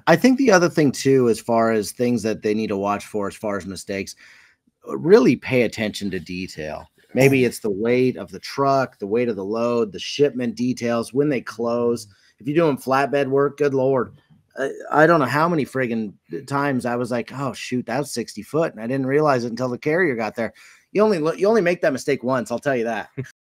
I think the other thing too, as far as things that they need to watch for, as far as mistakes, really pay attention to detail. Maybe it's the weight of the truck, the weight of the load, the shipment details, when they close. If you're doing flatbed work, good Lord. I don't know how many friggin' times I was like, oh shoot, that was 60 foot. And I didn't realize it until the carrier got there. You only make that mistake once. I'll tell you that.